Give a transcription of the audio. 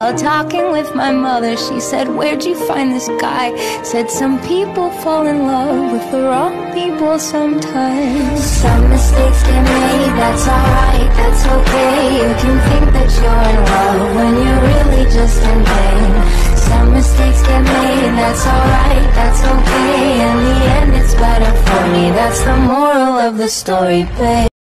Talking with my mother, she said, where'd you find this guy? Said some people fall in love with the wrong people sometimes. Some mistakes get made, that's alright, that's okay. You can think that you're in love when you're really just in pain. Some mistakes get made, that's alright, that's okay. In the end it's better for me, that's the moral of the story, babe.